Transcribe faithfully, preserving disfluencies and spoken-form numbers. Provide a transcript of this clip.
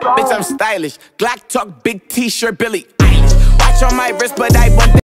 Bitch, I'm stylish. Glock talk, big t-shirt, Billy Eilish. Watch on my wrist, but I want